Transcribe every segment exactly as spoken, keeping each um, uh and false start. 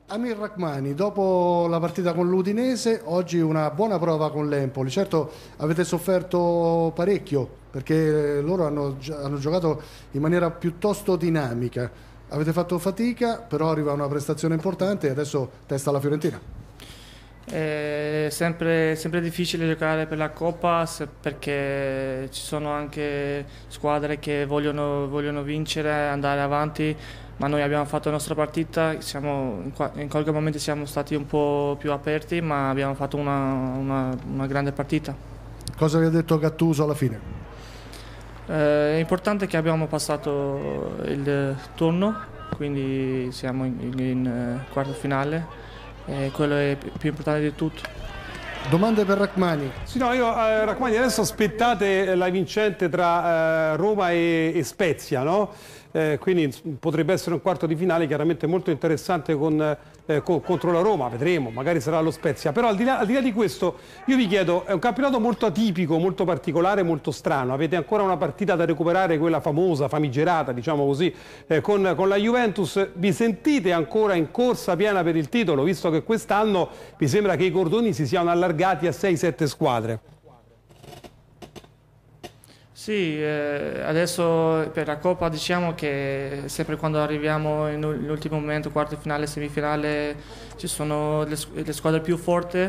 Amir Rachmani, dopo la partita con l'Udinese, oggi una buona prova con l'Empoli. Certo avete sofferto parecchio perché loro hanno, hanno giocato in maniera piuttosto dinamica. Avete fatto fatica, però arriva una prestazione importante e adesso testa la Fiorentina. È sempre, sempre difficile giocare per la Coppa perché ci sono anche squadre che vogliono, vogliono vincere, andare avanti, ma noi abbiamo fatto la nostra partita, siamo, in qualche momento siamo stati un po' più aperti, ma abbiamo fatto una, una, una grande partita. Cosa vi ha detto Gattuso alla fine? Eh, è importante che abbiamo passato il turno, quindi siamo in, in, in quarto finale. E quello è più importante di tutto. Domande per Rachmani. Sì, no, io, eh, Rachmani, adesso aspettate la vincente tra eh, Roma e, e Spezia, no? Eh, quindi potrebbe essere un quarto di finale chiaramente molto interessante con, eh, co contro la Roma, vedremo, magari sarà lo Spezia. Però al di, là, al di là di questo io vi chiedo, è un campionato molto atipico, molto particolare, molto strano. Avete ancora una partita da recuperare, quella famosa, famigerata, diciamo così, eh, con, con la Juventus. Vi sentite ancora in corsa piena per il titolo, visto che quest'anno mi sembra che i cordoni si siano allargati a sei sette squadre? Sì, eh, adesso per la Coppa diciamo che sempre quando arriviamo nell'ultimo momento, quarto finale, semifinale, ci sono le, le squadre più forti,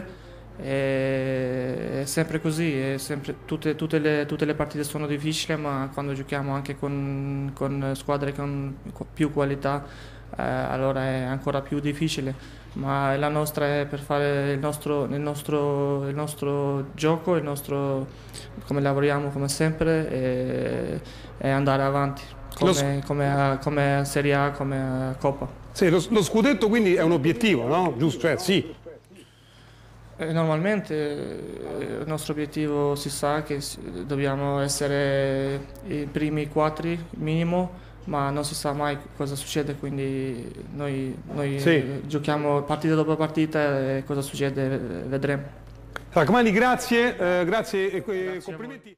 è sempre così, è sempre, tutte, tutte, le, tutte le partite sono difficili, ma quando giochiamo anche con, con squadre con più qualità, eh, allora è ancora più difficile. Ma la nostra è per fare il nostro, il nostro, il nostro gioco, il nostro, come lavoriamo come sempre e, e andare avanti come, come, a, come a Serie A, come a Coppa. Sì, lo, lo scudetto quindi è un obiettivo, no? Giusto? Cioè, sì. E normalmente il nostro obiettivo si sa che dobbiamo essere i primi quattro minimo, ma non si sa mai cosa succede, quindi noi, noi sì. giochiamo partita dopo partita e cosa succede vedremo. Rachmani, grazie, eh, grazie e complimenti.